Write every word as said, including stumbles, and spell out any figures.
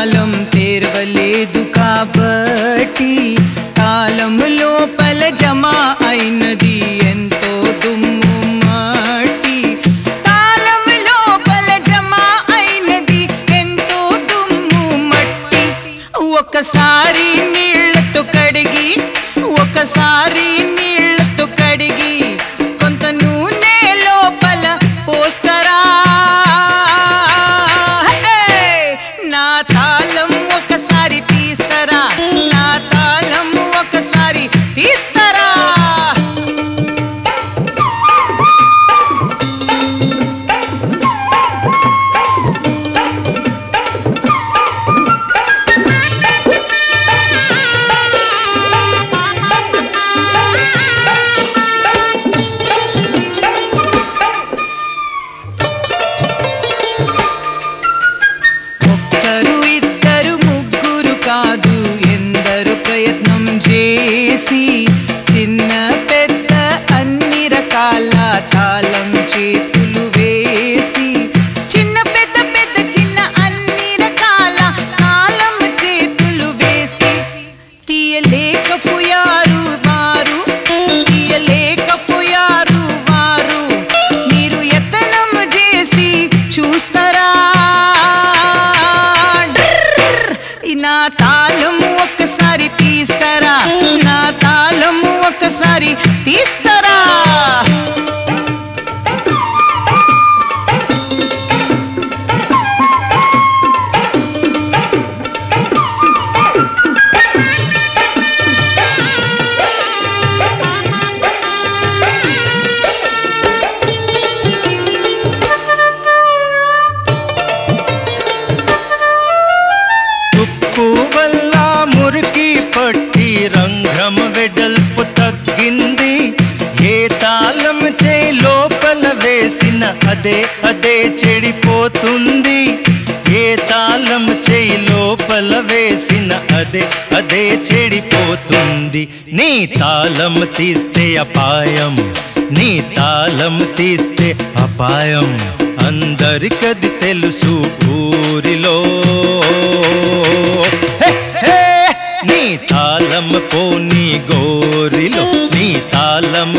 తాళం తెరవలేదు కాబట్టి తాళం లోపల జమ అయినది ఎంతో దుమ్ము మట్టి. తాళం లోపల జమ అయినది ఎంతో దుమ్ము మట్టి. ఒకసారి నీళ్లతో కడిగి ఒకసారి నీళ్లతో కడిగి కొంత నూనె లోపల పోస్తారా? నా తాళం ఒకసారి తీస్తారా? నా తాళం ఒకసారి తీస్తారా? ఒక్కరు ఇద్దరు ముగ్గురు కాదు ఎందరు ప్రయత్నం చేసి చిన్న పెద్ద అన్ని రకాల తాళం చేతులు వేసి చిన్న పెద్ద పెద్ద చిన్న అన్ని రకాల తాళం చేతులు వేసి తీయలేకపోయారు వారు తీయలేకపోయారు వారు. మీరు యత్నం చేసి చూస్తారా? నా తాళం ఒక్కసారి తీస్తారా? నా తాళం ఒక్కసారి తీస్తారా? ఉప్పు వల్ల మురికి పట్టి రంధ్రం వెడల్పు తగ్గింది. ఏ తాళం చేయి లోపల వేసిన అదే అదే చెడిపోతుంది. ఏ తాళం చేయి లోపల వేసిన అదే అదే చెడిపోతుంది. నీ తాళం తీస్తే అపాయం, నీ తాళం తీస్తే అపాయం. అందరికది తెలుసు ఊరిలో. నీ తాళం పోనీ గోరిలో, నీ తాళం